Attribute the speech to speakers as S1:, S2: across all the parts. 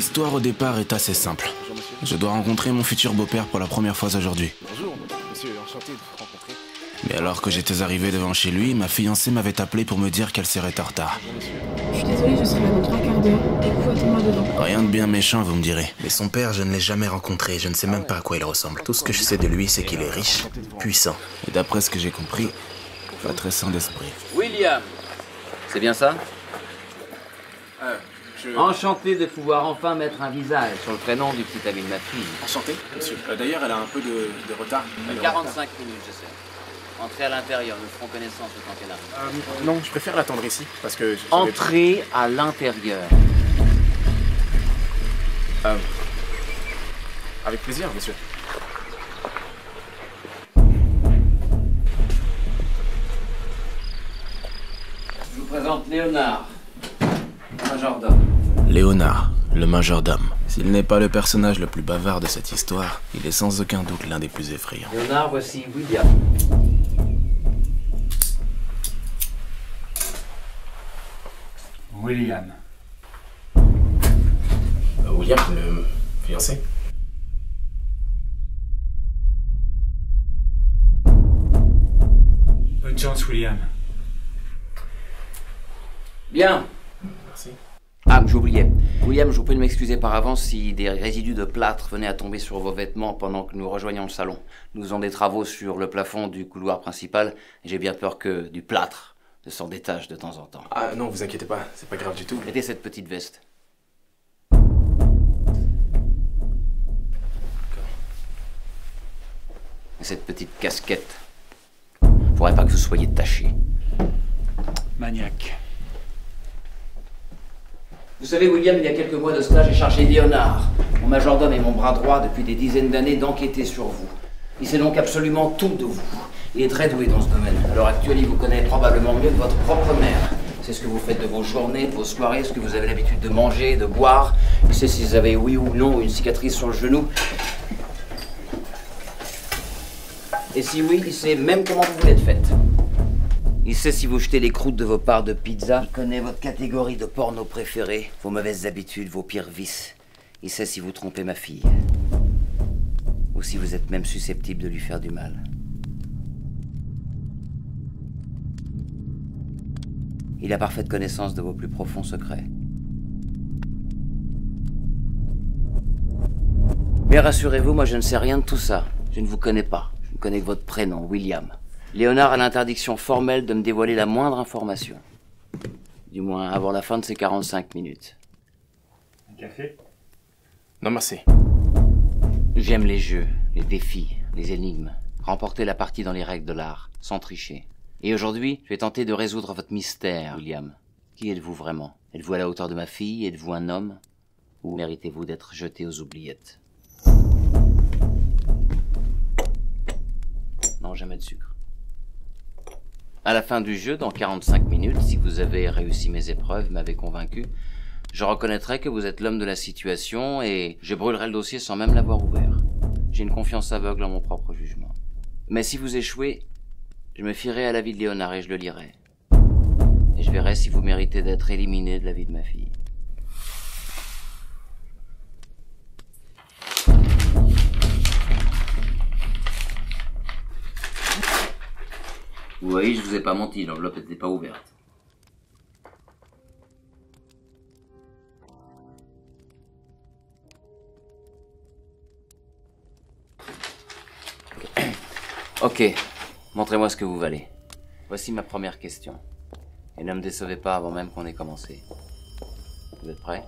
S1: L'histoire au départ est assez simple. Je dois rencontrer mon futur beau-père pour la première fois aujourd'hui.
S2: Bonjour, monsieur, enchanté de vous rencontrer.
S1: Mais alors que j'étais arrivé devant chez lui, ma fiancée m'avait appelé pour me dire qu'elle serait en retard.
S3: Je suis désolée, je serai là dans 3 quarts d'heure. Et vous, attends-moi devant.
S1: Rien de bien méchant, vous me direz. Mais son père, je ne l'ai jamais rencontré. Je ne sais même pas à quoi il ressemble. Tout ce que je sais de lui, c'est qu'il est riche, puissant. Et d'après ce que j'ai compris, pas très sain d'esprit.
S4: William, c'est bien ça? Enchanté de pouvoir enfin mettre un visage sur le prénom du petit ami de ma fille.
S2: Enchanté, monsieur. D'ailleurs, elle a un peu de retard.
S4: 45 minutes, je sais. Entrez à l'intérieur, nous ferons connaissance le temps qu'elle arrive.
S2: Non, je préfère l'attendre ici, parce que...
S4: Entrez à l'intérieur.
S2: Avec plaisir, monsieur.
S4: Je vous présente Léonard, majordome.
S1: Léonard, le majordome. S'il n'est pas le personnage le plus bavard de cette histoire, il est sans aucun doute l'un des plus effrayants.
S4: Léonard, voici William.
S5: William.
S2: William, le fiancé.
S5: Bonne chance, William.
S4: Bien.
S2: Merci.
S4: Ah, j'oubliais. William, je vous prie de m'excuser par avance si des résidus de plâtre venaient à tomber sur vos vêtements pendant que nous rejoignions le salon. Nous faisons des travaux sur le plafond du couloir principal et j'ai bien peur que du plâtre ne s'en détache de temps en temps.
S2: Ah non, vous inquiétez pas, c'est pas grave du tout.
S4: Mettez cette petite veste. Et cette petite casquette. Faudrait pas que vous soyez taché.
S5: Maniaque.
S4: Vous savez, William, il y a quelques mois de cela, j'ai chargé Léonard, mon majordome et mon bras droit depuis des dizaines d'années, d'enquêter sur vous. Il sait donc absolument tout de vous. Il est très doué dans ce domaine. À l'heure actuelle, il vous connaît probablement mieux que votre propre mère. C'est ce que vous faites de vos journées, de vos soirées, ce que vous avez l'habitude de manger, de boire. Il sait si vous avez, oui ou non, une cicatrice sur le genou. Et si oui, il sait même comment vous l'êtes faite. Il sait si vous jetez les croûtes de vos parts de pizza. Il connaît votre catégorie de porno préférée, vos mauvaises habitudes, vos pires vices. Il sait si vous trompez ma fille. Ou si vous êtes même susceptible de lui faire du mal. Il a parfaite connaissance de vos plus profonds secrets. Mais rassurez-vous, moi je ne sais rien de tout ça. Je ne vous connais pas. Je ne connais que votre prénom, William. Léonard a l'interdiction formelle de me dévoiler la moindre information. Du moins avant la fin de ces 45 minutes.
S5: Un café?
S2: Non, merci.
S4: J'aime les jeux, les défis, les énigmes. Remporter la partie dans les règles de l'art, sans tricher. Et aujourd'hui, je vais tenter de résoudre votre mystère, William. Qui êtes-vous vraiment? Êtes-vous à la hauteur de ma fille? Êtes-vous un homme? Ou méritez-vous d'être jeté aux oubliettes? Non, jamais de sucre. À la fin du jeu, dans 45 minutes, si vous avez réussi mes épreuves, m'avez convaincu, je reconnaîtrai que vous êtes l'homme de la situation et je brûlerai le dossier sans même l'avoir ouvert. J'ai une confiance aveugle en mon propre jugement. Mais si vous échouez, je me fierai à l'avis de Léonard et je le lirai. Et je verrai si vous méritez d'être éliminé de la vie de ma fille. Vous voyez, je vous ai pas menti, l'enveloppe n'était pas ouverte. Ok, montrez-moi ce que vous valez. Voici ma première question. Et ne me décevez pas avant même qu'on ait commencé. Vous êtes prêts?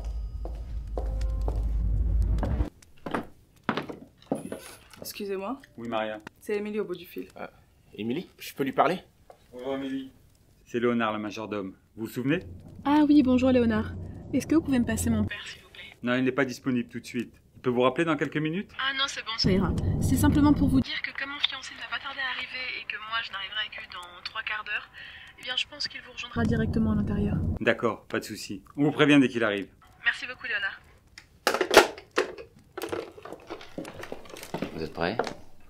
S3: Excusez-moi,
S5: Oui, Maria.
S3: c'est Émilie au bout du fil.
S2: Émilie, je peux lui parler?
S5: Bonjour, Amélie. C'est Léonard, le majordome. Vous vous souvenez?
S3: Ah oui, bonjour Léonard. Est-ce que vous pouvez me passer mon père, s'il vous plaît?
S5: Non, il n'est pas disponible tout de suite. Il peut vous rappeler dans quelques minutes?
S3: Ah non, c'est bon, ça ira. C'est simplement pour vous dire que comme mon fiancé ne va pas tarder à arriver et que moi je n'arriverai que dans 3 quarts d'heure, eh bien je pense qu'il vous rejoindra directement à l'intérieur.
S5: D'accord, pas de souci. On vous prévient dès qu'il arrive.
S3: Merci beaucoup Léonard.
S4: Vous êtes prêts?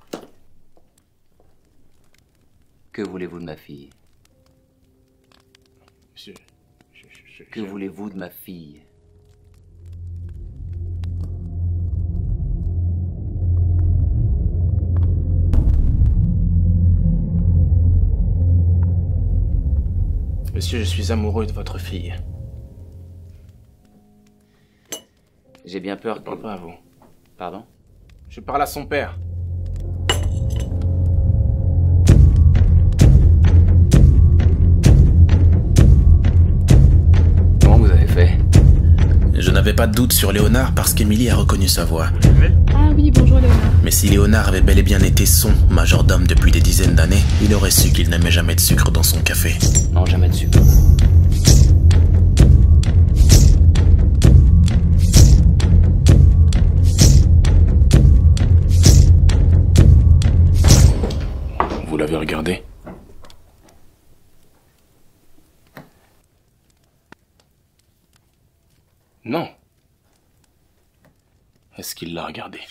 S4: Que voulez-vous de ma fille?
S2: Monsieur,
S4: Que voulez-vous de ma fille?
S2: Monsieur, je suis amoureux de votre fille.
S4: J'ai bien peur
S2: Je parle pas à vous.
S4: Pardon?
S2: Je parle à son père.
S4: Comment vous avez fait?
S1: Je n'avais pas de doute sur Léonard parce qu'Émilie a reconnu sa voix.
S3: Ah oui, bonjour Léonard.
S1: Mais si Léonard avait bel et bien été son majordome depuis des dizaines d'années, il aurait su qu'il n'aimait jamais de sucre dans son café.
S4: Non, jamais de sucre.
S2: Vous l'avez regardé? Non. Est-ce qu'il l'a regardé?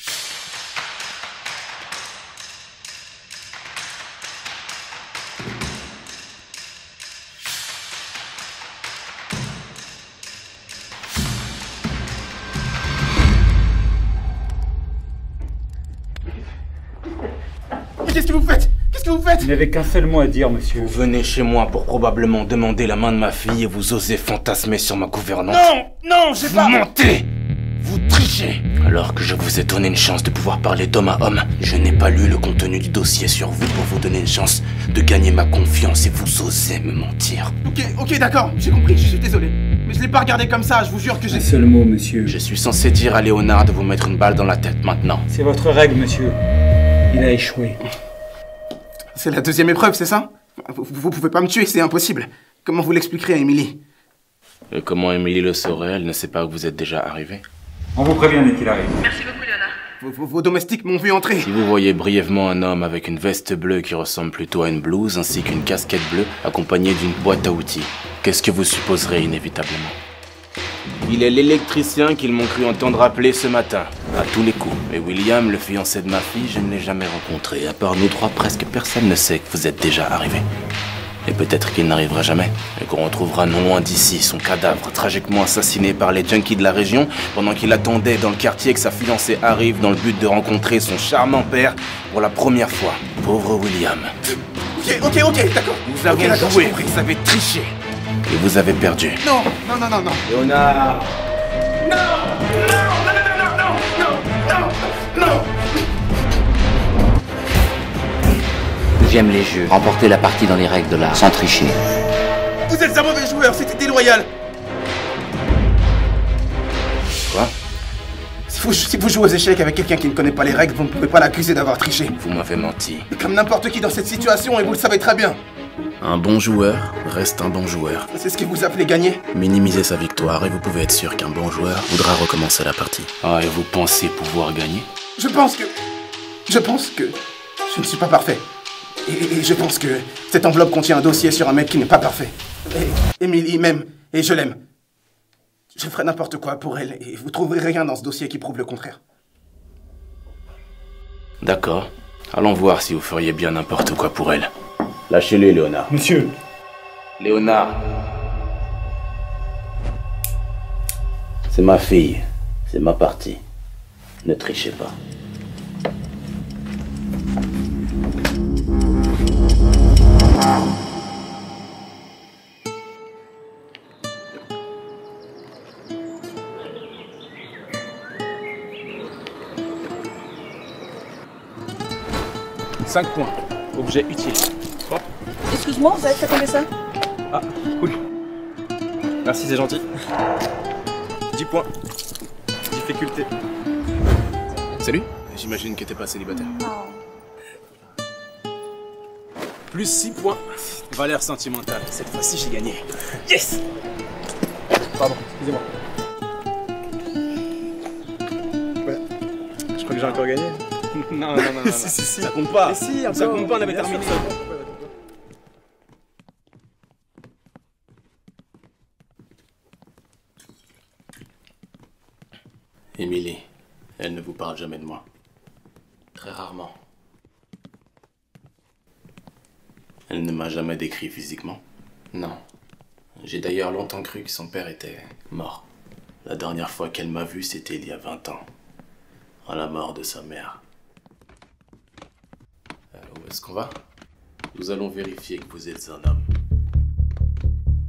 S6: Mais qu'est-ce que vous faites? Qu'est-ce que vous faites?
S5: Il n'avait qu'un seul mot à dire, monsieur.
S2: Vous venez chez moi pour probablement demander la main de ma fille et vous osez fantasmer sur ma gouvernante.
S6: Non! Non, j'ai
S2: Vous
S6: pas...
S2: mentez! Vous trichez! Alors que je vous ai donné une chance de pouvoir parler d'homme à homme, je n'ai pas lu le contenu du dossier sur vous pour vous donner une chance de gagner ma confiance et vous osez me mentir.
S6: Ok, d'accord, j'ai compris, je suis désolé. Mais je l'ai pas regardé comme ça, je vous jure que j'ai...
S5: Un seul mot, monsieur.
S2: Je suis censé dire à Léonard de vous mettre une balle dans la tête maintenant.
S5: C'est votre règle, monsieur. Il a échoué.
S6: C'est la deuxième épreuve, c'est ça? Vous pouvez pas me tuer, c'est impossible. Comment vous l'expliquerez à Émilie?
S2: Et comment Émilie le saurait? Elle ne sait pas que vous êtes déjà arrivé.
S5: On vous prévient dès qu'il arrive.
S3: Merci beaucoup Léonard.
S6: Vos domestiques m'ont vu entrer.
S2: Si vous voyez brièvement un homme avec une veste bleue qui ressemble plutôt à une blouse ainsi qu'une casquette bleue accompagnée d'une boîte à outils, qu'est-ce que vous supposerez inévitablement? Il est l'électricien qu'ils m'ont cru entendre appeler ce matin, à tous les coups. Et William, le fiancé de ma fille, je ne l'ai jamais rencontré. À part nous trois, presque personne ne sait que vous êtes déjà arrivé. Et peut-être qu'il n'arrivera jamais, et qu'on retrouvera non loin d'ici son cadavre tragiquement assassiné par les junkies de la région pendant qu'il attendait dans le quartier que sa fiancée arrive dans le but de rencontrer son charmant père pour la première fois. Pauvre William.
S6: Ok, d'accord.
S2: Vous avez joué, vous avez triché, et vous avez perdu.
S6: Non.
S2: Léonard!
S6: Non.
S4: J'aime les jeux. Remporter la partie dans les règles de l'art, sans tricher.
S6: Vous êtes un mauvais joueur, c'était déloyal.
S2: Quoi?
S6: Si vous jouez aux échecs avec quelqu'un qui ne connaît pas les règles, vous ne pouvez pas l'accuser d'avoir triché.
S2: Vous m'avez menti.
S6: Comme n'importe qui dans cette situation, et vous le savez très bien.
S1: Un bon joueur reste un bon joueur.
S6: C'est ce que vous appelez gagner?
S1: Minimisez sa victoire et vous pouvez être sûr qu'un bon joueur voudra recommencer la partie.
S2: Ah, et vous pensez pouvoir gagner?
S6: Je pense que je ne suis pas parfait. Et je pense que cette enveloppe contient un dossier sur un mec qui n'est pas parfait. Et Émilie m'aime, et je l'aime. Je ferai n'importe quoi pour elle, et vous trouverez rien dans ce dossier qui prouve le contraire.
S2: D'accord. Allons voir si vous feriez bien n'importe quoi pour elle. Lâchez-les, Léonard.
S5: Monsieur.
S2: Léonard. C'est ma fille. C'est ma partie. Ne trichez pas. Cinq points. Objet utile. Hop.
S3: Excuse-moi, vous avez fait combien ça?
S2: Ah, cool. Merci, c'est gentil. 10 points. Difficulté. Salut. J'imagine que t'es pas célibataire. Plus 6 points. Valeur sentimentale. Cette fois-ci, j'ai gagné. Yes! Pardon, excusez-moi. Ouais. Je crois que j'ai encore gagné. Non. Si. Ça compte pas. Si, ça compte pas, on avait terminé. Émilie, elle ne vous parle jamais de moi. Très rarement. Elle ne m'a jamais décrit physiquement. Non. J'ai d'ailleurs longtemps cru que son père était mort. La dernière fois qu'elle m'a vu, c'était il y a 20 ans. À la mort de sa mère. Où est-ce qu'on va? Nous allons vérifier que vous êtes un homme.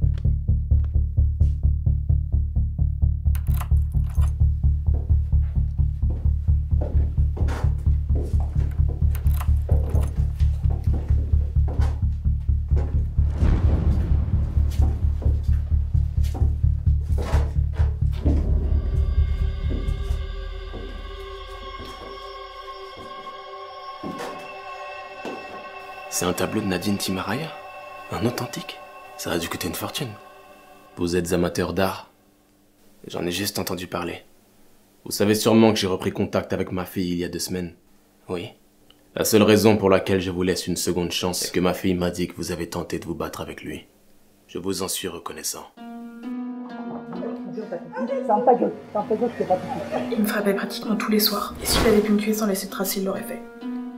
S1: C'est un tableau de Nadine Timaraya? Un authentique? Ça a dû coûter une fortune. Vous êtes amateur d'art? J'en ai juste entendu parler. Vous savez sûrement que j'ai repris contact avec ma fille il y a 2 semaines. Oui. La seule raison pour laquelle je vous laisse une seconde chance, c'est que ma fille m'a dit que vous avez tenté de vous battre avec lui. Je vous en suis reconnaissant.
S3: Il me frappait pratiquement tous les soirs. Et s'il avait pu me tuer sans laisser de traces, il l'aurait fait.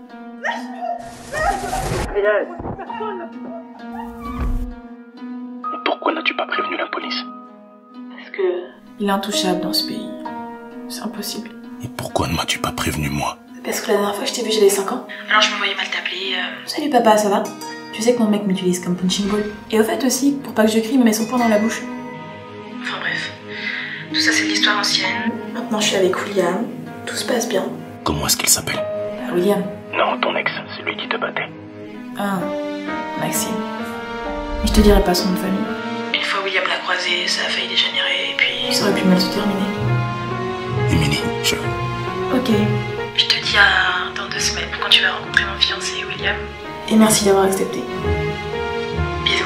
S1: Pourquoi n'as-tu pas prévenu la police?
S3: Parce que... il est intouchable dans ce pays. C'est impossible.
S1: Et pourquoi ne m'as-tu pas prévenu moi?
S3: Parce que la dernière fois que je t'ai vu, j'avais 5 ans. Alors je me voyais mal t'appeler. Salut papa, ça va? Tu sais que mon mec m'utilise comme punching ball. Et au fait aussi, pour pas que je crie, il me met son poing dans la bouche. Enfin bref. Tout ça c'est de l'histoire ancienne. Maintenant je suis avec William. Tout se passe bien.
S1: Comment est-ce qu'il s'appelle?
S3: William.
S1: Non, ton ex, c'est lui qui te battait.
S3: Ah, Maxime. Et je te dirai pas son nom de famille. Une fois William l'a croisé, ça a failli dégénérer et puis ça aurait pu mal se terminer.
S1: Émilie, je...
S3: Ok. Je te dis dans 2 semaines quand tu vas rencontrer mon fiancé William. Et merci d'avoir accepté. Bisous.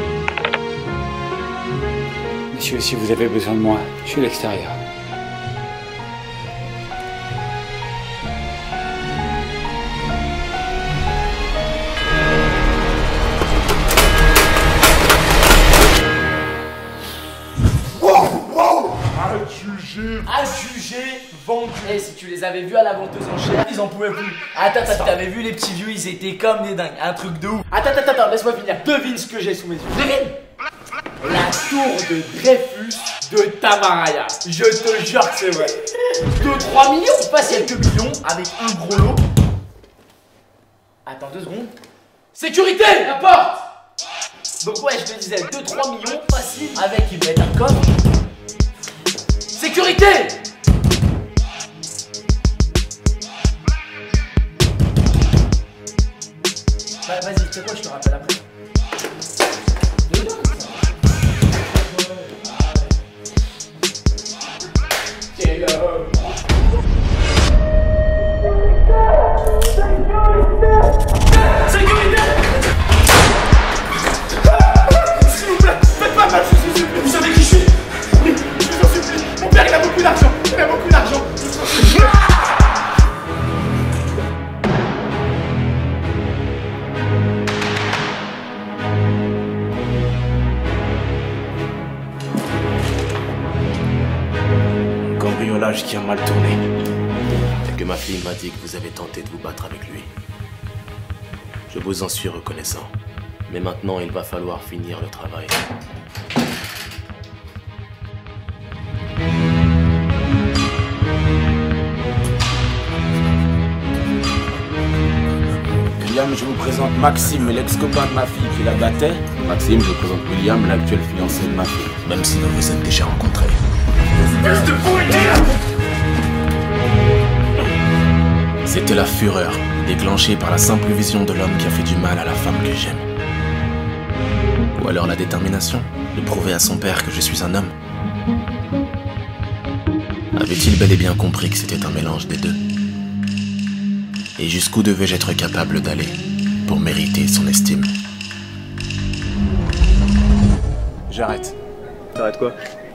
S5: Monsieur, si vous avez besoin de moi, je suis à l'extérieur.
S7: Adjugé, vendu. Et si tu les avais vus à la venteuse en chair, ils en pouvaient plus. Attends, t'avais vu les petits vieux, ils étaient comme des dingues. Un truc de ouf. Attends, laisse-moi finir. Devine ce que j'ai sous mes yeux. Devine. La tour de Dreyfus de Tamaraya. Je te jure que c'est vrai. 2-3 millions, pas quelques millions, avec un gros lot. Attends 2 secondes. Sécurité, la porte. Donc ouais, je te disais 2-3 millions, facile, avec ils mettent un coffre. Sécurité! Bah vas-y, tu sais quoi, je te rappelle après. Sécurité! S'il vous plaît, faites pas mal, s'il vous plaît. Vous savez qui je suis? Oui, je vous en supplie. Mon père, il a beaucoup d'argent. Il a beaucoup d'argent.
S1: Cambriolage qui a mal tourné. Et que ma fille m'a dit que vous avez tenté de vous battre avec lui. Je vous en suis reconnaissant. Mais maintenant, il va falloir finir le travail.
S2: William, je vous présente Maxime, l'ex-copain de ma fille qui la battait. Maxime, je vous présente William, l'actuel fiancé de ma fille.
S1: Même si vous vous êtes déjà rencontrés. C'était la fureur, déclenchée par la simple vision de l'homme qui a fait du mal à la femme que j'aime. Ou alors la détermination de prouver à son père que je suis un homme. Avait-il bel et bien compris que c'était un mélange des deux? Et jusqu'où devais-je être capable d'aller pour mériter son estime?
S2: J'arrête.
S6: T'arrêtes quoi?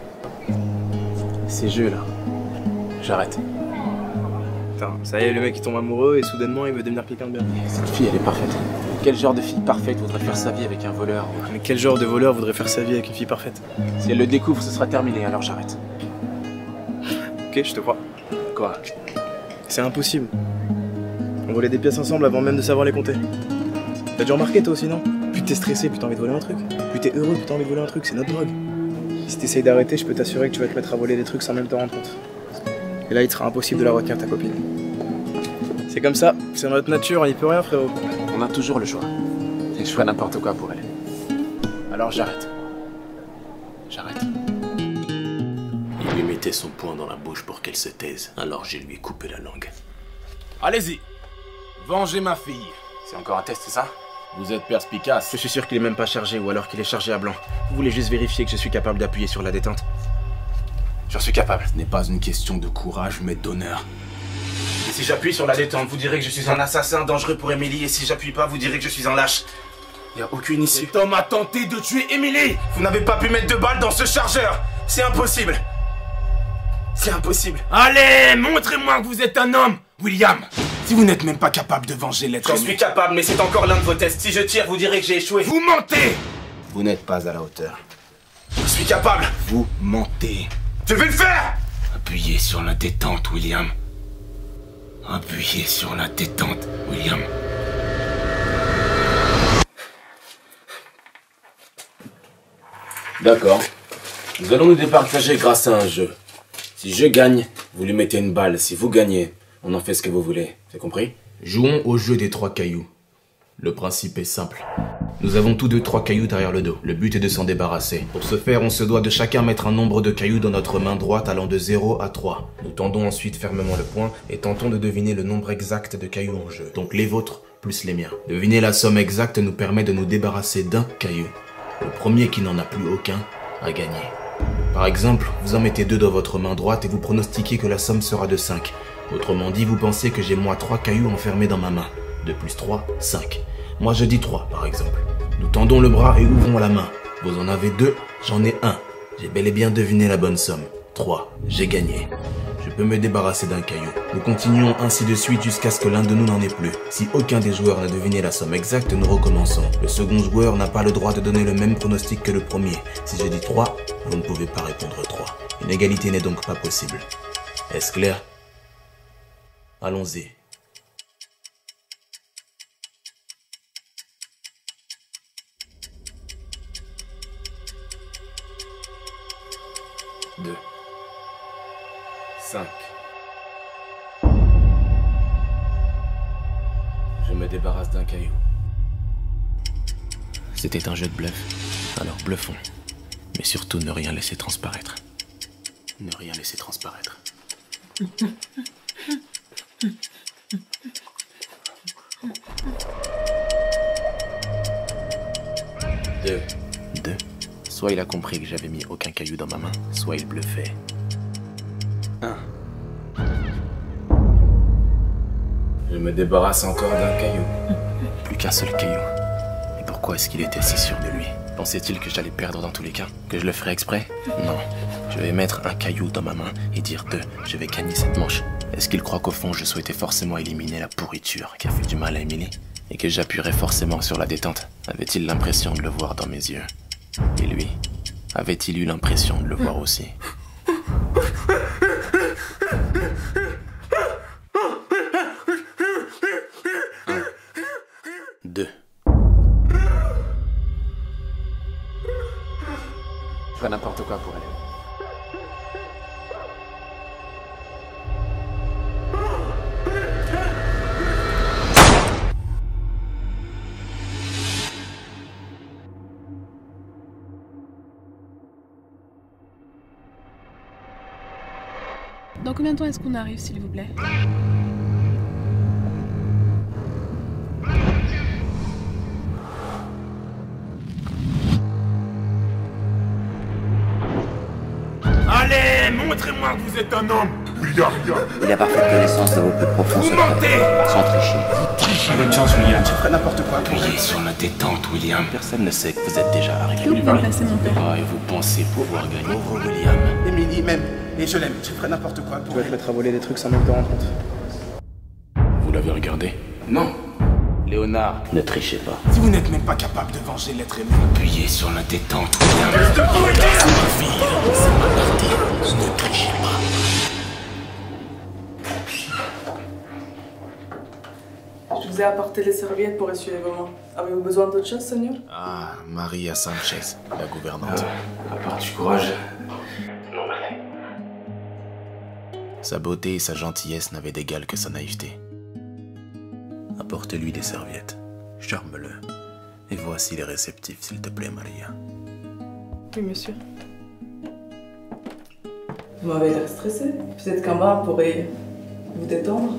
S2: Ces jeux là. J'arrête.
S6: Putain, ça y est, le mec il tombe amoureux et soudainement il veut devenir quelqu'un de bien.
S2: Cette fille, elle est parfaite. Quel genre de fille parfaite voudrait faire sa vie avec un voleur?
S6: Mais quel genre de voleur voudrait faire sa vie avec une fille parfaite?
S2: Si elle le découvre, ce sera terminé, alors j'arrête.
S6: Ok, je te crois.
S2: Quoi?
S6: C'est impossible. On volait des pièces ensemble avant même de savoir les compter. T'as dû remarquer toi aussi, non? Plus t'es stressé, plus t'as envie de voler un truc. Plus t'es heureux, plus t'as envie de voler un truc, c'est notre drogue. Si t'essayes d'arrêter, je peux t'assurer que tu vas te mettre à voler des trucs sans même te rendre compte. Et là, il sera impossible de la retenir, ta copine. C'est comme ça, c'est notre nature, on y peut rien, frérot.
S2: On a toujours le choix. Et je ferai n'importe quoi pour elle. Alors j'arrête. J'arrête.
S1: Il lui mettait son poing dans la bouche pour qu'elle se taise, alors je lui ai coupé la langue.
S2: Allez-y. Vengez ma fille.
S1: C'est encore un test, c'est ça?
S2: Vous êtes perspicace.
S6: Je suis sûr qu'il est même pas chargé ou alors qu'il est chargé à blanc. Vous voulez juste vérifier que je suis capable d'appuyer sur la détente?
S1: J'en suis capable.
S2: Ce n'est pas une question de courage, mais d'honneur.
S6: Si j'appuie sur la détente, vous direz que je suis un assassin dangereux pour Emily. Et si j'appuie pas, vous direz que je suis un lâche. Il n'y a aucune issue. Cet homme a tenté de tuer Emily. Vous n'avez pas pu mettre de balles dans ce chargeur. C'est impossible. C'est impossible.
S1: Allez, montrez-moi que vous êtes un homme, William. Si vous n'êtes même pas capable de venger l'être
S6: J'en
S1: humain.
S6: suis capable, mais c'est encore l'un de vos tests. Si je tire, vous direz que j'ai échoué.
S1: Vous mentez.
S6: Vous n'êtes pas à la hauteur. Je suis capable.
S1: Vous mentez.
S6: Je vais le faire.
S2: Appuyez sur la détente, William. Appuyez sur la détente, William.
S1: D'accord. Nous allons nous départager grâce à un jeu. Si je gagne, vous lui mettez une balle. Si vous gagnez, on en fait ce que vous voulez. C'est compris? Jouons au jeu des 3 cailloux. Le principe est simple. Nous avons tous 2 3 cailloux derrière le dos. Le but est de s'en débarrasser. Pour ce faire, on se doit de chacun mettre un nombre de cailloux dans notre main droite allant de 0 à 3. Nous tendons ensuite fermement le poing et tentons de deviner le nombre exact de cailloux en jeu. Donc les vôtres plus les miens. Deviner la somme exacte nous permet de nous débarrasser d'un caillou. Le premier qui n'en a plus aucun a gagné. Par exemple, vous en mettez 2 dans votre main droite et vous pronostiquez que la somme sera de 5. Autrement dit, vous pensez que j'ai moi 3 cailloux enfermés dans ma main. 2 plus 3, 5. Moi je dis 3 par exemple. Nous tendons le bras et ouvrons la main. Vous en avez 2, j'en ai 1. J'ai bel et bien deviné la bonne somme. 3, j'ai gagné. Je peux me débarrasser d'un caillou. Nous continuons ainsi de suite jusqu'à ce que l'un de nous n'en ait plus. Si aucun des joueurs n'a deviné la somme exacte, nous recommençons. Le second joueur n'a pas le droit de donner le même pronostic que le premier. Si je dis 3, vous ne pouvez pas répondre 3. Une égalité n'est donc pas possible. Est-ce clair? Allons-y. Deux. 5. Je me débarrasse d'un caillou. C'était un jeu de bluff. Alors bluffons. Mais surtout ne rien laisser transparaître. Ne rien laisser transparaître. 2. Soit il a compris que j'avais mis aucun caillou dans ma main, soit il bluffait. 1. Je me débarrasse encore d'un caillou. Plus qu'un seul caillou. Et pourquoi est-ce qu'il était si sûr de lui? Pensait-il que j'allais perdre dans tous les cas? Que je le ferais exprès? Non. Je vais mettre un caillou dans ma main et dire 2. Je vais gagner cette manche. Est-ce qu'il croit qu'au fond je souhaitais forcément éliminer la pourriture qui a fait du mal à Emily? Et que j'appuierais forcément sur la détente? Avait-il l'impression de le voir dans mes yeux? Et lui, avait-il eu l'impression de le voir aussi? 2. Je ferais n'importe quoi pour elle.
S3: Dans combien de temps est-ce qu'on arrive, s'il vous plaît?
S1: Allez, montrez-moi que vous êtes un homme.
S4: Il a parfaite connaissance de vos plus profonds
S1: Vous
S4: secrets.
S1: mentez.
S4: Sans tricher.
S6: Bonne chance, William. Tu ferais n'importe quoi.
S2: Appuyez sur la détente, William.
S1: Personne ne sait que vous êtes déjà arrivé.
S3: Vous pouvez placer mon père.
S2: Ah, et vous pensez pouvoir gagner? Pauvre William.
S6: Emily m'aime. Et je l'aime. Je ferais n'importe quoi pour elle.
S8: mettre à voler des trucs sans même te rendre compte.
S2: Vous l'avez regardé?
S1: Non. Léonard,
S4: Ne trichez pas.
S6: Si vous n'êtes même pas capable de venger l'être aimé.
S2: Appuyez sur la détente, William.
S1: ne trichez pas.
S9: Je vous ai apporté les serviettes pour essuyer vos mains. Avez-vous besoin d'autre chose, Seigneur?
S1: Ah, Maria Sanchez, la gouvernante.
S2: À part du courage.
S1: Sa beauté et sa gentillesse n'avaient d'égal que sa naïveté. Apporte-lui des serviettes. Charme-le. Et voici les réceptifs, s'il te plaît, Maria.
S9: Oui, monsieur. Vous m'avez l'air stressé. Peut-être qu'un bain pourrait vous détendre.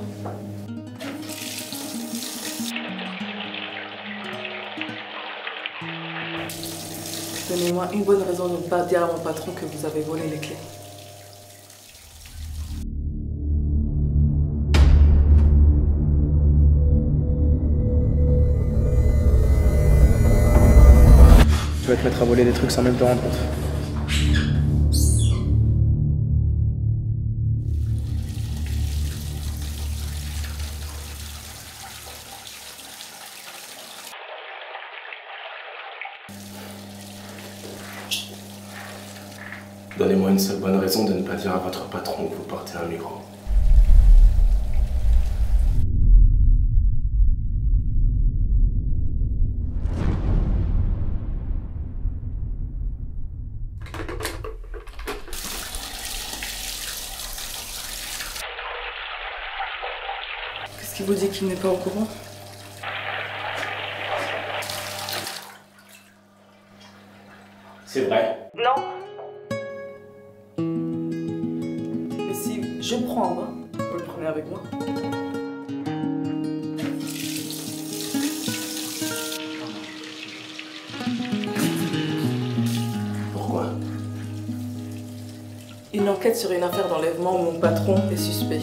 S9: Donnez-moi une bonne raison de ne pas dire à mon patron que vous avez volé les clés.
S6: Tu vas te mettre à voler des trucs sans même te rendre compte.
S1: Donnez-moi une seule bonne raison de ne pas dire à votre patron que vous portez un micro.
S9: Qu'est-ce qui vous dit qu'il n'est pas au courant?
S1: C'est vrai.
S9: Non. Mais si je prends un bain, vous le prenez avec moi?
S1: Pourquoi?
S9: Une enquête sur une affaire d'enlèvement où mon patron est suspect.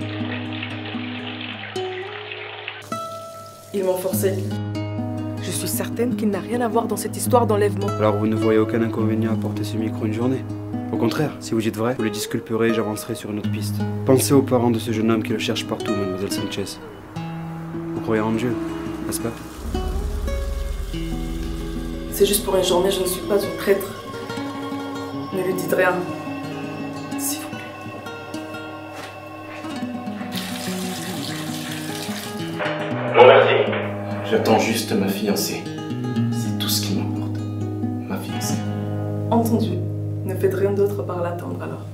S9: Ils m'ont forcé. Je suis certaine qu'il n'a rien à voir dans cette histoire d'enlèvement.
S8: Alors vous ne voyez aucun inconvénient à porter ce micro une journée? Au contraire, si vous dites vrai, vous le disculperez et j'avancerai sur une autre piste. Pensez aux parents de ce jeune homme qui le cherche partout, mademoiselle Sanchez. Vous croyez en Dieu, n'est-ce pas?
S9: C'est juste pour une journée, je ne suis pas une traître. Ne lui dites rien. S'il vous plaît.
S1: Non merci. J'attends juste ma fiancée. C'est tout ce qui m'importe. Ma fiancée.
S9: Entendu. Ne faites rien d'autre par l'attendre alors.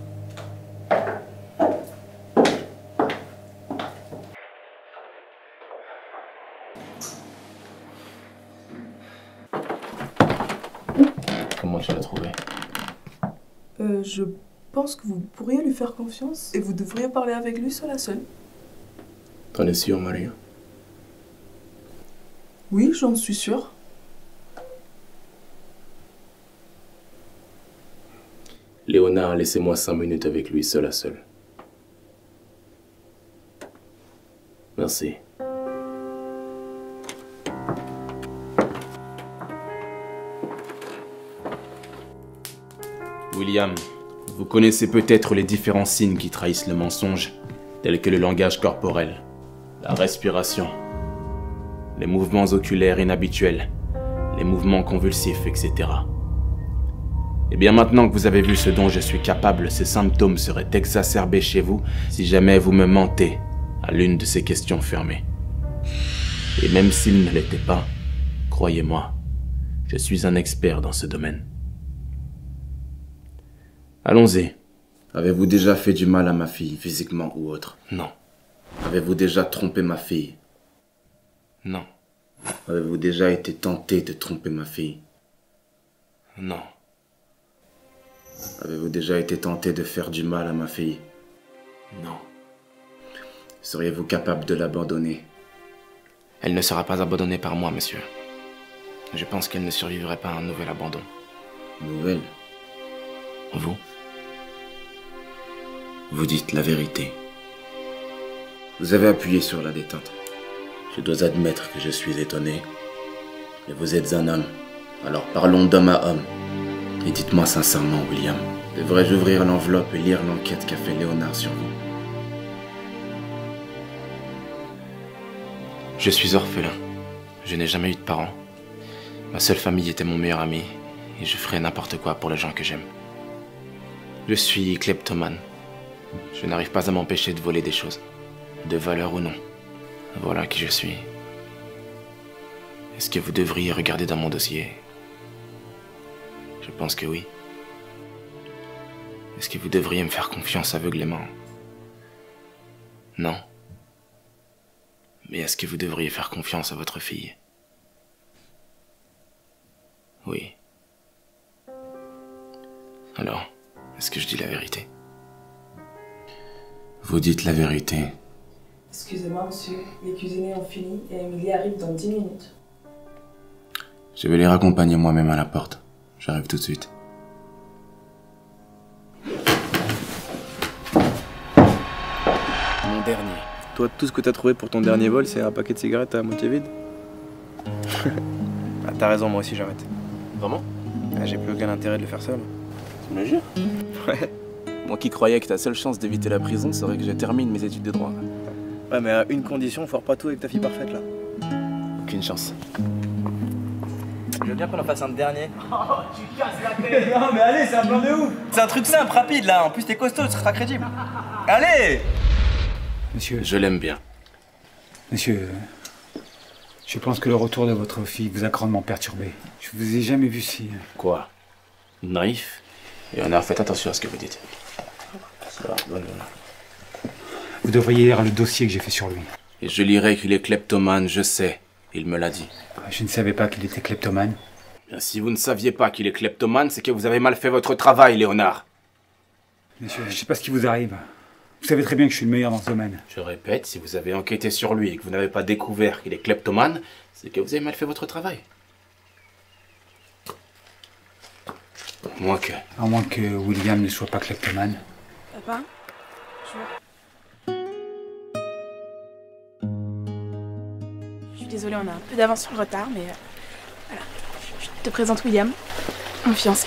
S1: Comment tu l'as trouvé?
S9: Je pense que vous pourriez lui faire confiance et vous devriez parler avec lui seul à seul.
S1: T'en es sûr, Maria?
S9: Oui, j'en suis sûre.
S1: Léonard, laissez-moi 5 minutes avec lui seul à seul. Merci. William, vous connaissez peut-être les différents signes qui trahissent le mensonge, tels que le langage corporel, la respiration, les mouvements oculaires inhabituels, les mouvements convulsifs, etc. Et bien maintenant que vous avez vu ce dont je suis capable, ces symptômes seraient exacerbés chez vous si jamais vous me mentez à l'une de ces questions fermées. Et même s'ils ne l'étaient pas, croyez-moi, je suis un expert dans ce domaine. Allons-y.
S2: Avez-vous déjà fait du mal à ma fille, physiquement ou autre?
S1: Non.
S2: Avez-vous déjà trompé ma fille?
S1: Non.
S2: Avez-vous déjà été tenté de tromper ma fille?
S1: Non.
S2: Avez-vous déjà été tenté de faire du mal à ma fille?
S1: Non.
S2: Seriez-vous capable de l'abandonner?
S1: Elle ne sera pas abandonnée par moi, monsieur. Je pense qu'elle ne survivrait pas à un nouvel abandon.
S2: Nouvelle?
S1: Vous?
S2: Vous dites la vérité. Vous avez appuyé sur la détente. Je dois admettre que je suis étonné. Mais vous êtes un homme. Alors parlons d'homme à homme. Et dites-moi sincèrement, William, devrais-je ouvrir l'enveloppe et lire l'enquête qu'a fait Léonard sur vous?
S1: Je suis orphelin. Je n'ai jamais eu de parents. Ma seule famille était mon meilleur ami. Et je ferais n'importe quoi pour les gens que j'aime. Je suis kleptomane. Je n'arrive pas à m'empêcher de voler des choses. De valeur ou non. Voilà qui je suis. Est-ce que vous devriez regarder dans mon dossier? Je pense que oui. Est-ce que vous devriez me faire confiance aveuglément? Non. Mais est-ce que vous devriez faire confiance à votre fille? Oui. Alors, est-ce que je dis la vérité?
S2: Vous dites la vérité.
S9: Excusez-moi, monsieur. Les cuisiniers ont fini et Émilie arrive dans 10 minutes.
S2: Je vais les raccompagner moi-même à la porte. J'arrive tout de suite.
S8: Mon dernier. Toi, tout ce que t'as trouvé pour ton dernier vol, c'est un paquet de cigarettes à moitié vide? Ah, t'as raison, moi aussi j'arrête.
S1: Vraiment? Ah, j'ai plus aucun intérêt de le faire seul.
S2: Tu me le jures?
S1: Ouais. Moi qui croyais que ta seule chance d'éviter la prison serait que je termine mes études de droit.
S10: Ouais, mais à une condition, foire pas tout avec ta fille parfaite là.
S1: Aucune chance.
S10: Je veux bien qu'on en fasse un dernier.
S7: Oh, tu casses la tête.
S10: Non, mais allez, c'est un plan de ouf. C'est un truc simple, rapide là. En plus, t'es costaud, tu seras crédible. Allez!
S8: Monsieur,
S2: Je l'aime bien.
S8: monsieur, je pense que le retour de votre fille vous a grandement perturbé. Je vous ai jamais vu si...
S2: Quoi? Naïf?
S1: Léonard, faites attention à ce que vous dites. Ça va, bonne journée.
S8: Vous devriez lire le dossier que j'ai fait sur lui.
S2: Et je lirai qu'il est kleptomane, je sais. Il me l'a dit.
S8: Je ne savais pas qu'il était kleptomane.
S2: Bien, si vous ne saviez pas qu'il est kleptomane, c'est que vous avez mal fait votre travail, Léonard.
S8: Monsieur, je sais pas ce qui vous arrive. Vous savez très bien que je suis le meilleur dans ce domaine.
S2: Je répète, si vous avez enquêté sur lui et que vous n'avez pas découvert qu'il est kleptomane, c'est que vous avez mal fait votre travail. À moins que
S8: William ne soit pas kleptomane.
S3: Papa, je suis désolée, on a un peu d'avance sur le retard, mais voilà. Je te présente William, mon fiancé.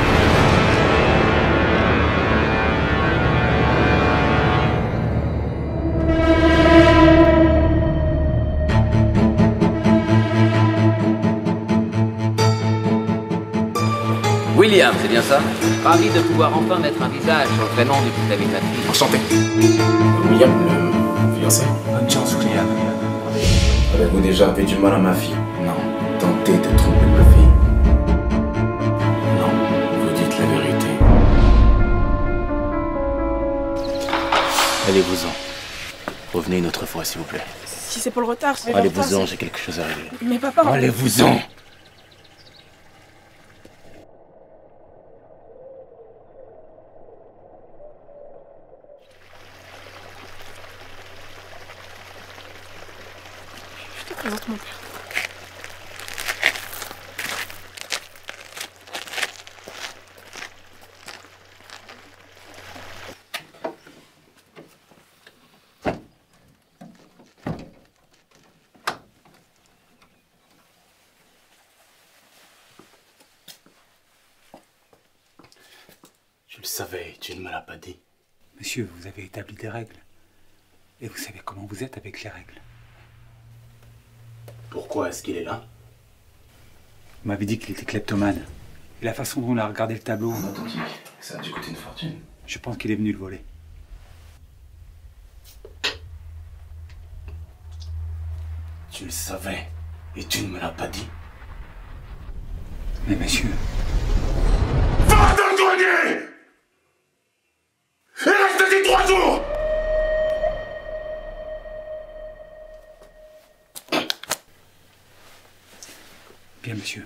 S4: William, c'est bien ça? Ravi de pouvoir enfin mettre un visage sur le prénom du toute la vie de ma fille.
S1: Enchanté. William, le fiancé.
S8: Bonne chance, William.
S2: avez-vous déjà fait du mal à ma fille? Non. Tentez de tromper ma fille? Non. Vous dites la vérité. Allez-vous-en. Revenez une autre fois, s'il vous plaît.
S3: Si c'est pour le retard, c'est...
S2: Allez-vous-en, j'ai quelque chose à régler.
S3: Mais papa...
S2: Allez-vous-en!
S3: Je te présente mon père.
S2: Tu le savais, tu ne me l'as pas dit.
S8: Monsieur, vous avez établi des règles. Et vous savez comment vous êtes avec les règles.
S2: Pourquoi est-ce qu'il est là?
S8: Vous m'avez dit qu'il était kleptomane. Et la façon dont on a regardé le tableau...
S1: Authentique. Ça a dû coûter une fortune.
S8: Je pense qu'il est venu le voler.
S2: Tu le savais, et tu ne me l'as pas dit.
S8: Mais monsieur...
S6: Va dans le grenier! Et reste-y 3 jours!
S8: Bien, monsieur.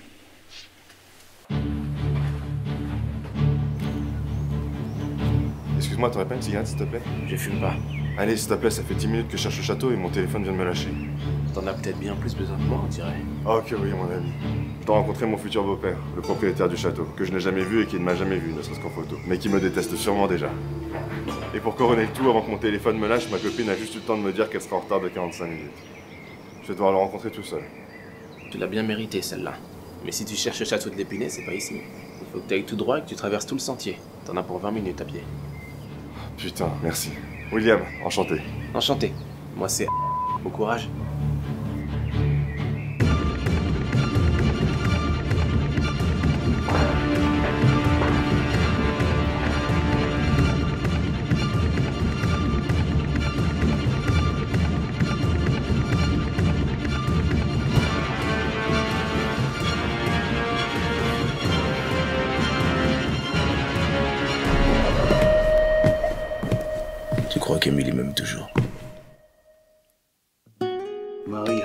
S11: Excuse-moi, t'aurais pas une cigarette, s'il te plaît?
S1: Je fume pas.
S11: Allez, s'il te plaît, ça fait 10 minutes que je cherche le château et mon téléphone vient de me lâcher.
S1: T'en as peut-être bien plus besoin que moi, on dirait.
S11: Ah, ok, oui, mon ami. Je dois rencontrer mon futur beau-père, le propriétaire du château, que je n'ai jamais vu et qui ne m'a jamais vu, ne serait-ce qu'en photo, mais qui me déteste sûrement déjà. Et pour couronner le tout, avant que mon téléphone me lâche, ma copine a juste eu le temps de me dire qu'elle sera en retard de 45 minutes. Je vais devoir le rencontrer tout seul.
S1: Tu l'as bien mérité, celle-là. Mais si tu cherches le château de l'Épinay, c'est pas ici. Il faut que tu ailles tout droit et que tu traverses tout le sentier. T'en as pour 20 minutes à pied.
S11: Putain, merci. William, enchanté.
S1: Enchanté. Moi, c'est... Bon courage.
S2: Tu crois qu'Emily m'aime toujours? Maria.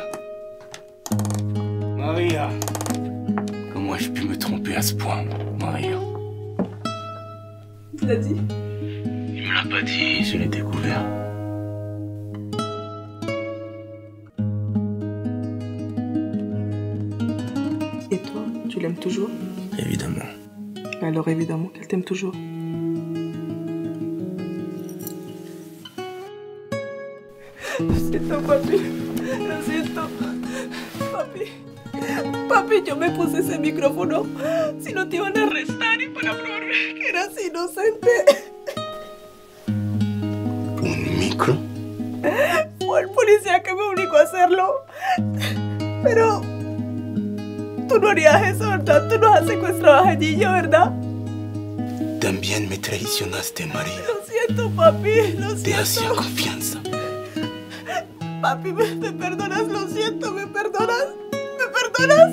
S2: Maria. Comment ai-je pu me tromper à ce point, Maria?
S9: Tu l'as dit?
S2: Il me l'a pas dit, je l'ai découvert.
S9: Et toi, tu l'aimes toujours?
S2: Évidemment.
S9: Alors évidemment qu'elle t'aime toujours. C'est toi, papi. C'est toi. Papi. Papi, yo me puse ese micrófono. Si no te iban a arrestar y para probar que eras inocente.
S6: ¿Un micro?
S9: Fue el policía que me obligó a hacerlo. Pero... tú no harías eso, ¿verdad? Tú nos has secuestrado a Ginillo, ¿verdad?
S6: También me traicionaste, María.
S9: Lo siento, papi, lo siento.
S6: Te hacía confianza.
S9: Papi, ¿me perdonas? Lo siento, ¿me perdonas? ¿Me perdonas?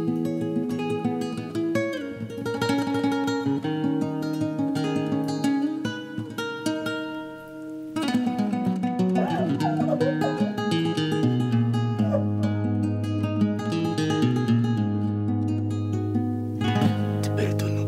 S6: Te perdono.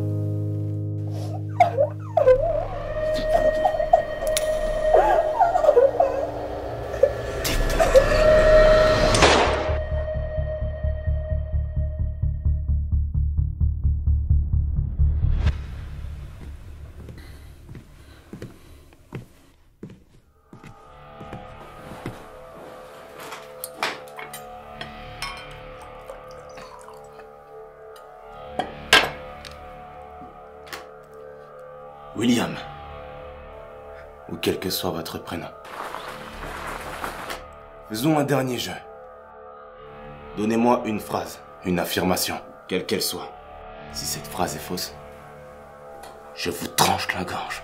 S6: William, ou quel que soit votre prénom. Faisons un dernier jeu. Donnez-moi une phrase, une affirmation, quelle qu'elle soit. Si cette phrase est fausse, je vous tranche la gorge.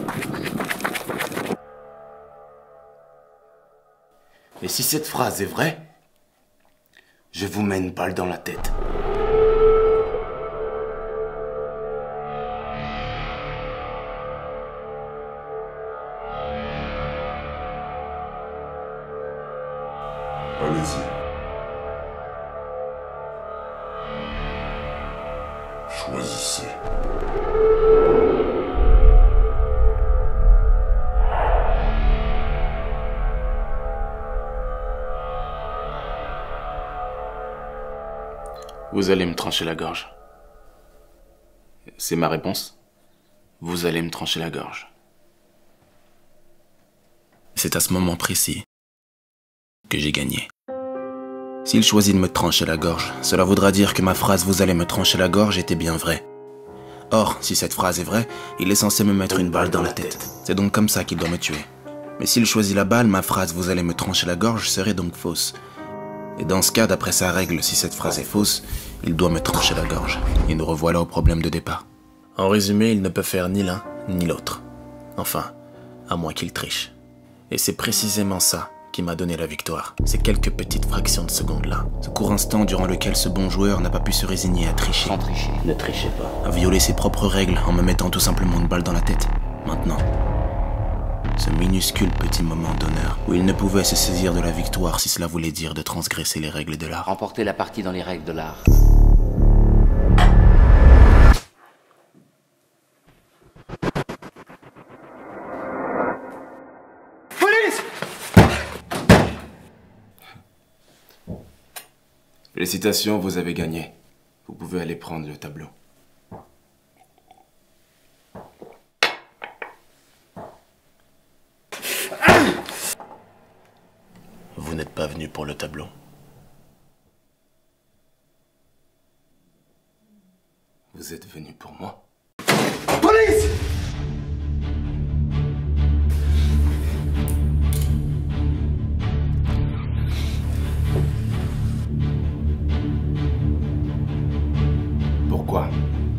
S6: Et si cette phrase est vraie, je vous mets une balle dans la tête.
S11: Allez-y. Choisissez.
S2: Vous allez me trancher la gorge. C'est ma réponse. Vous allez me trancher la gorge. C'est à ce moment précis que j'ai gagné. S'il choisit de me trancher la gorge, cela voudra dire que ma phrase « vous allez me trancher la gorge » était bien vraie. Or, si cette phrase est vraie, il est censé me mettre une balle dans la tête. C'est donc comme ça qu'il doit me tuer. Mais s'il choisit la balle, ma phrase « vous allez me trancher la gorge » serait donc fausse. Et dans ce cas, d'après sa règle, si cette phrase est fausse, il doit me trancher la gorge. Et nous revoilà au problème de départ. En résumé, il ne peut faire ni l'un, ni l'autre. Enfin, à moins qu'il triche. Et c'est précisément ça qui m'a donné la victoire. Ces quelques petites fractions de secondes-là. Ce court instant durant lequel ce bon joueur n'a pas pu se résigner à tricher.
S4: Sans tricher.
S2: Ne trichez pas. À violer ses propres règles en me mettant tout simplement une balle dans la tête. Maintenant, ce minuscule petit moment d'honneur où il ne pouvait se saisir de la victoire si cela voulait dire de transgresser les règles de l'art.
S4: Remporter la partie dans les règles de l'art.
S2: Félicitations, vous avez gagné. Vous pouvez aller prendre le tableau. Vous n'êtes pas venu pour le tableau. Vous êtes venu pour moi.
S6: Police!
S2: Pourquoi?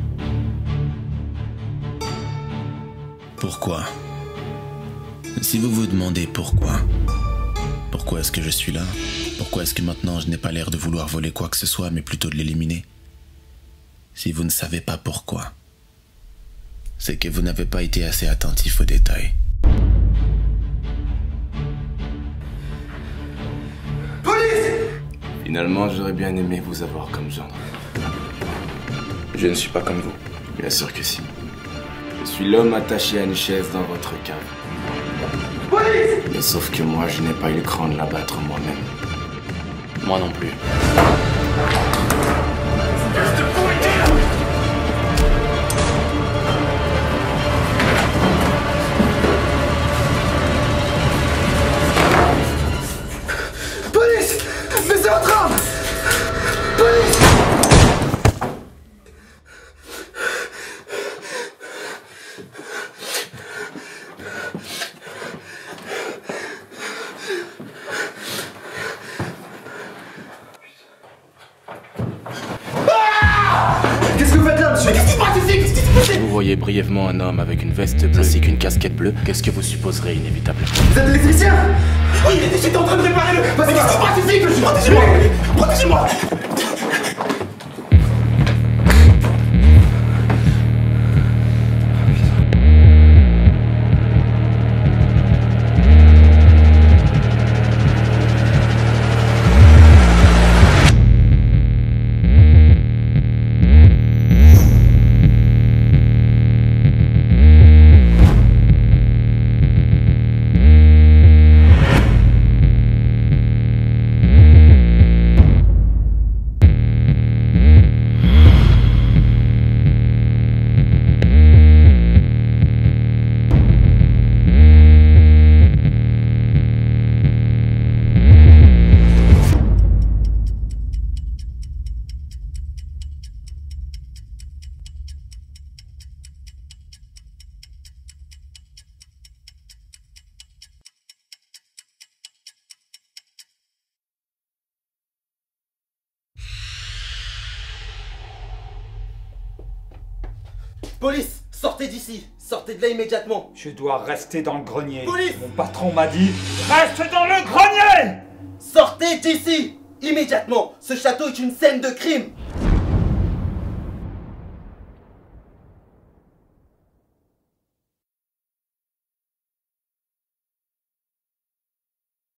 S12: Pourquoi? Si vous vous demandez pourquoi est-ce que je suis là? Pourquoi est-ce que maintenant je n'ai pas l'air de vouloir voler quoi que ce soit, mais plutôt de l'éliminer? Si vous ne savez pas pourquoi, c'est que vous n'avez pas été assez attentif aux détails.
S6: Police!
S2: Finalement, j'aurais bien aimé vous avoir comme gendre. Je ne suis pas comme vous. Bien sûr que si. Je suis l'homme attaché à une chaise dans votre cave.
S6: Police!
S2: Mais sauf que moi, je n'ai pas eu le cran de l'abattre moi-même. Moi non plus.
S6: Police! Mais c'est votre arme! Police!
S2: voyez brièvement un homme avec une veste bleue ainsi qu'une casquette bleue, qu'est-ce que vous supposerez inévitablement?
S6: Vous êtes électricien? Oui, j'étais en train de réparer le... Protégez-moi! Protégez-moi!
S13: Police, sortez d'ici. Sortez de là immédiatement.
S5: Je dois rester dans le grenier.
S13: Police!
S5: Mon patron m'a dit, reste dans le grenier!
S13: Sortez d'ici immédiatement. Ce château est une scène de crime.